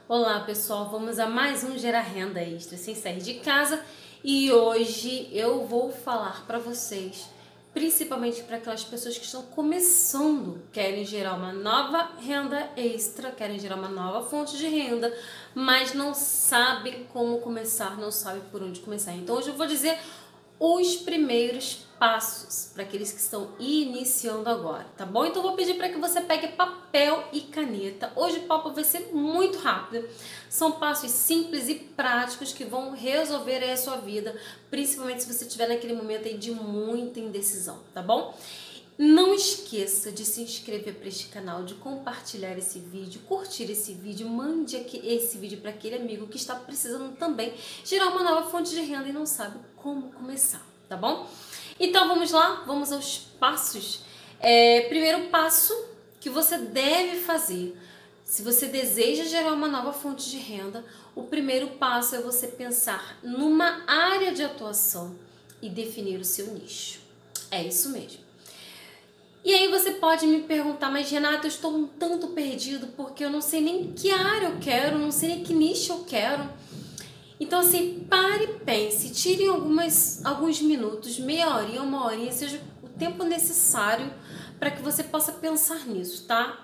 Olá pessoal, vamos a mais um Gerar Renda Extra sem sair de casa e hoje eu vou falar para vocês, principalmente para aquelas pessoas que estão começando, querem gerar uma nova renda extra, querem gerar uma nova fonte de renda, mas não sabem como começar, não sabem por onde começar. Então hoje eu vou dizer os primeiros passos para aqueles que estão iniciando agora, tá bom? Então eu vou pedir para que você pegue papel e caneta. Hoje o papo vai ser muito rápido. São passos simples e práticos que vão resolver aí a sua vida, principalmente se você estiver naquele momento aí de muita indecisão, tá bom? Não esqueça de se inscrever para este canal, de compartilhar esse vídeo, curtir esse vídeo, mande esse vídeo para aquele amigo que está precisando também gerar uma nova fonte de renda e não sabe como começar, tá bom? Então vamos lá, vamos aos passos. Primeiro passo que você deve fazer, se você deseja gerar uma nova fonte de renda, o primeiro passo é você pensar numa área de atuação e definir o seu nicho. É isso mesmo. E aí você pode me perguntar, mas Renata, eu estou um tanto perdido porque eu não sei nem que área eu quero, não sei nem que nicho eu quero. Então assim, pare e pense, tire alguns minutos, meia horinha, uma horinha, seja o tempo necessário para que você possa pensar nisso, tá?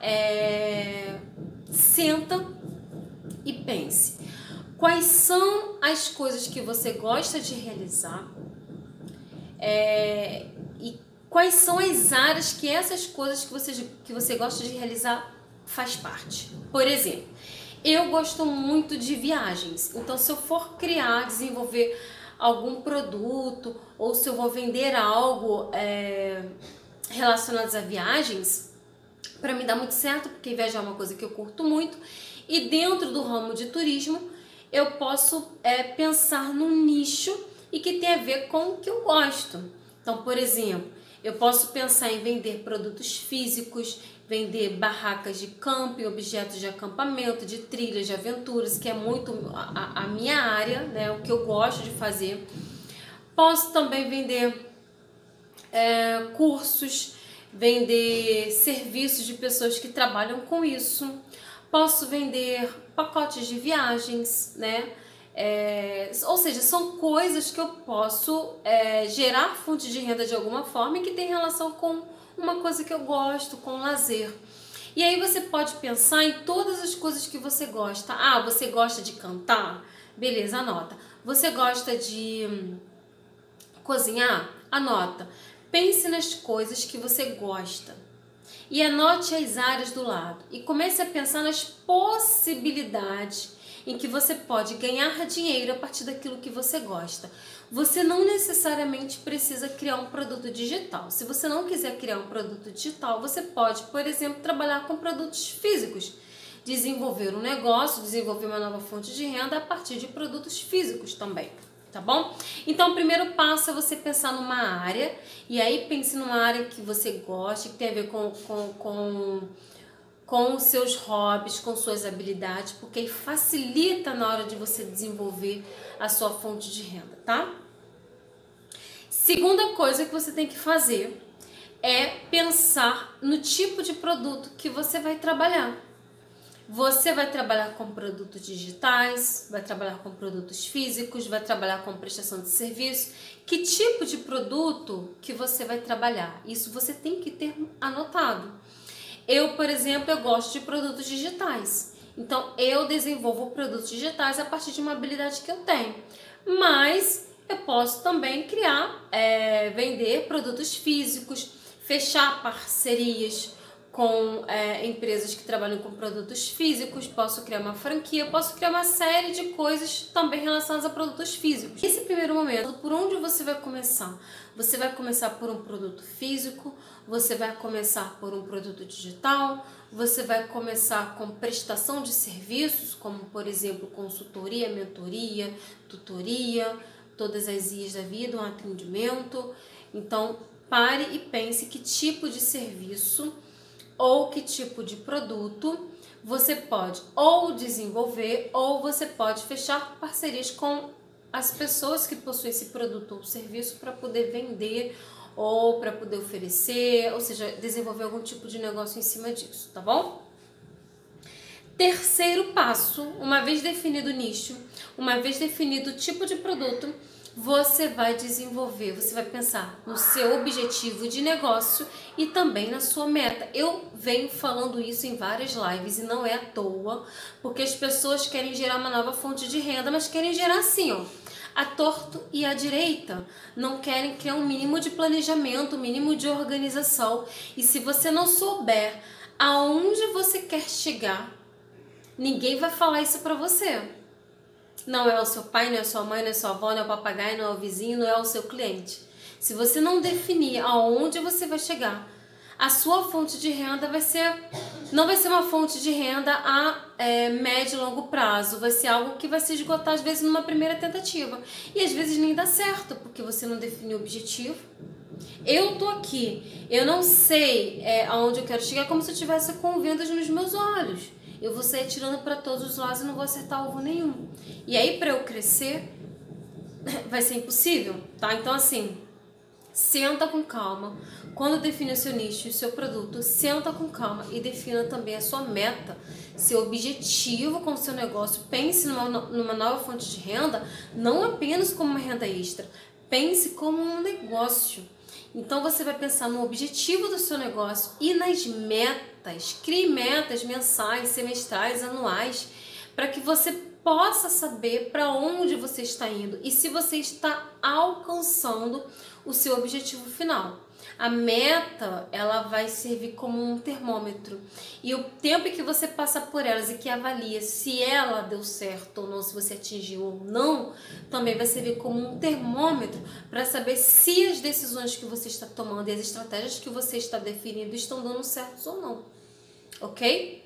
Senta e pense. Quais são as coisas que você gosta de realizar? E quais são as áreas que essas coisas que você gosta de realizar faz parte? Por exemplo, eu gosto muito de viagens, então se eu for criar, desenvolver algum produto ou se eu vou vender algo relacionado a viagens, para mim dá muito certo, porque viajar é uma coisa que eu curto muito e dentro do ramo de turismo eu posso pensar num nicho e que tem a ver com o que eu gosto. Então, por exemplo, eu posso pensar em vender produtos físicos, vender barracas de camping, objetos de acampamento, de trilhas, de aventuras, que é muito a minha área, né, o que eu gosto de fazer. Posso também vender cursos, vender serviços de pessoas que trabalham com isso. Posso vender pacotes de viagens, né? Ou seja, são coisas que eu posso gerar fonte de renda de alguma forma e que tem relação com uma coisa que eu gosto, com lazer. E aí você pode pensar em todas as coisas que você gosta. Ah, você gosta de cantar? Beleza, anota. Você gosta de cozinhar? Anota. Pense nas coisas que você gosta e anote as áreas do lado e comece a pensar nas possibilidades em que você pode ganhar dinheiro a partir daquilo que você gosta. Você não necessariamente precisa criar um produto digital. Se você não quiser criar um produto digital, você pode, por exemplo, trabalhar com produtos físicos, desenvolver um negócio, desenvolver uma nova fonte de renda a partir de produtos físicos também. Tá bom? Então, o primeiro passo é você pensar numa área, e aí pense numa área que você goste, que tem a ver com os seus hobbies, com suas habilidades, porque aí facilita na hora de você desenvolver a sua fonte de renda, tá? Segunda coisa que você tem que fazer é pensar no tipo de produto que você vai trabalhar. Você vai trabalhar com produtos digitais, vai trabalhar com produtos físicos, vai trabalhar com prestação de serviço. Que tipo de produto que você vai trabalhar? Isso você tem que ter anotado. Eu, por exemplo, eu gosto de produtos digitais. Então, eu desenvolvo produtos digitais a partir de uma habilidade que eu tenho. Mas eu posso também criar, vender produtos físicos, fechar parcerias com empresas que trabalham com produtos físicos, posso criar uma franquia, posso criar uma série de coisas também relacionadas a produtos físicos. Nesse primeiro momento, por onde você vai começar? Você vai começar por um produto físico, você vai começar por um produto digital, você vai começar com prestação de serviços, como por exemplo consultoria, mentoria, tutoria, todas as IAs da vida, um atendimento. Então pare e pense que tipo de serviço ou que tipo de produto você pode ou desenvolver ou você pode fechar parcerias com as pessoas que possuem esse produto ou serviço para poder vender ou para poder oferecer, ou seja, desenvolver algum tipo de negócio em cima disso, tá bom? Terceiro passo, uma vez definido o nicho, uma vez definido o tipo de produto, você vai desenvolver, você vai pensar no seu objetivo de negócio e também na sua meta. Eu venho falando isso em várias lives e não é à toa, porque as pessoas querem gerar uma nova fonte de renda, mas querem gerar assim, ó, a torto e à direita. Não querem criar um mínimo de planejamento, um mínimo de organização. E se você não souber aonde você quer chegar, ninguém vai falar isso pra você. Não é o seu pai, não é a sua mãe, não é a sua avó, não é o papagaio, não é o vizinho, não é o seu cliente. Se você não definir aonde você vai chegar, a sua fonte de renda não vai ser uma fonte de renda a médio e longo prazo. Vai ser algo que vai se esgotar às vezes numa primeira tentativa. E às vezes nem dá certo, porque você não definiu o objetivo. Eu tô aqui, eu não sei aonde eu quero chegar, como se eu estivesse com vendas nos meus olhos. Eu vou sair tirando para todos os lados e não vou acertar alvo nenhum. E aí, para eu crescer, vai ser impossível, tá? Então, assim, senta com calma. Quando define o seu nicho, o seu produto, senta com calma e defina também a sua meta, seu objetivo com o seu negócio. Pense numa nova fonte de renda, não apenas como uma renda extra. Pense como um negócio. Então você vai pensar no objetivo do seu negócio e nas metas. Crie metas mensais, semestrais, anuais, para que você possa saber para onde você está indo e se você está alcançando o seu objetivo final. A meta, ela vai servir como um termômetro, e o tempo que você passa por elas e que avalia se ela deu certo ou não, se você atingiu ou não, também vai servir como um termômetro para saber se as decisões que você está tomando e as estratégias que você está definindo estão dando certo ou não, ok?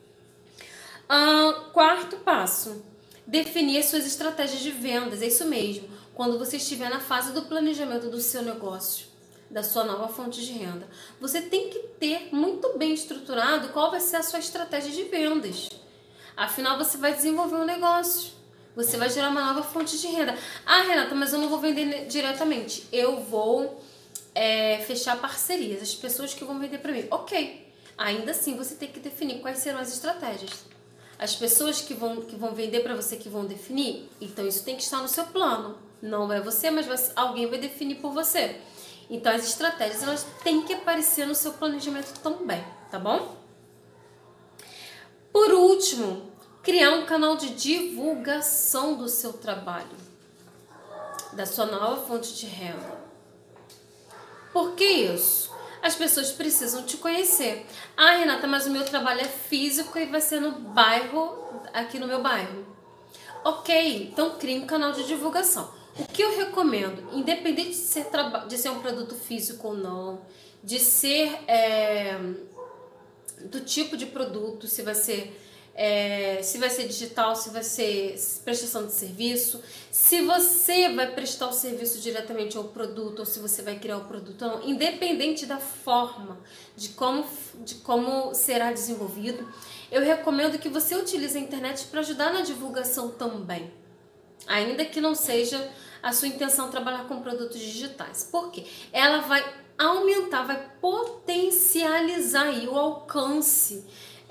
Quarto passo, definir as suas estratégias de vendas. É isso mesmo, quando você estiver na fase do planejamento do seu negócio, da sua nova fonte de renda, você tem que ter muito bem estruturado qual vai ser a sua estratégia de vendas. Afinal, você vai desenvolver um negócio, você vai gerar uma nova fonte de renda. Ah, Renata, mas eu não vou vender diretamente, eu vou fechar parcerias, as pessoas que vão vender para mim. Ok, ainda assim você tem que definir quais serão as estratégias. As pessoas que vão vender para você, que vão definir, então isso tem que estar no seu plano. Não é você, mas alguém vai definir por você. Então as estratégias, elas têm que aparecer no seu planejamento também, tá bom? Por último, criar um canal de divulgação do seu trabalho, da sua nova fonte de renda. Por que isso? As pessoas precisam te conhecer. Ah, Renata, mas o meu trabalho é físico e vai ser no bairro, aqui no meu bairro. Ok, então crie um canal de divulgação. O que eu recomendo, independente de ser um produto físico ou não, de ser do tipo de produto, se vai ser digital, se vai ser prestação de serviço, se você vai prestar o serviço diretamente ao produto ou se você vai criar o produto, não, independente da forma, de como será desenvolvido, eu recomendo que você utilize a internet para ajudar na divulgação também, ainda que não seja a sua intenção trabalhar com produtos digitais. Por quê? Ela vai aumentar, vai potencializar aí o alcance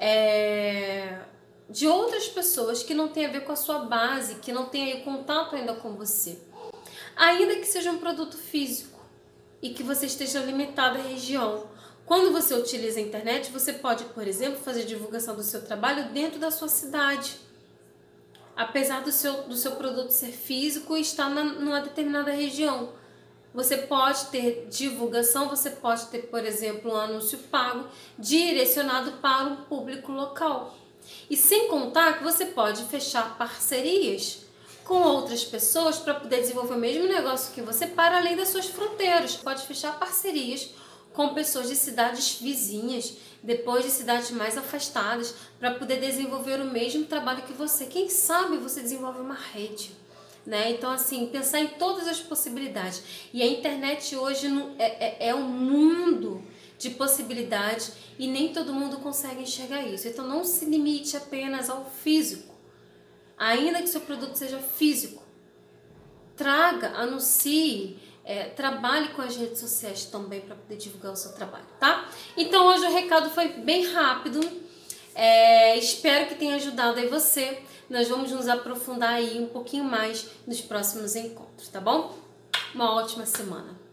de outras pessoas que não tem a ver com a sua base, que não tem aí contato ainda com você. Ainda que seja um produto físico e que você esteja limitado à região. Quando você utiliza a internet, você pode, por exemplo, fazer divulgação do seu trabalho dentro da sua cidade. Apesar do seu produto ser físico e estar numa determinada região. Você pode ter divulgação, você pode ter, por exemplo, um anúncio pago direcionado para um público local. E sem contar que você pode fechar parcerias com outras pessoas para poder desenvolver o mesmo negócio que você para além das suas fronteiras. Pode fechar parcerias com pessoas de cidades vizinhas, depois de cidades mais afastadas, para poder desenvolver o mesmo trabalho que você. Quem sabe você desenvolve uma rede, né? Então, assim, pensar em todas as possibilidades. E a internet hoje é um mundo de possibilidades e nem todo mundo consegue enxergar isso. Então, não se limite apenas ao físico. Ainda que seu produto seja físico, traga, anuncie, trabalhe com as redes sociais também para poder divulgar o seu trabalho, tá? Então hoje o recado foi bem rápido. Espero que tenha ajudado aí você. Nós vamos nos aprofundar aí um pouquinho mais nos próximos encontros, tá bom? Uma ótima semana.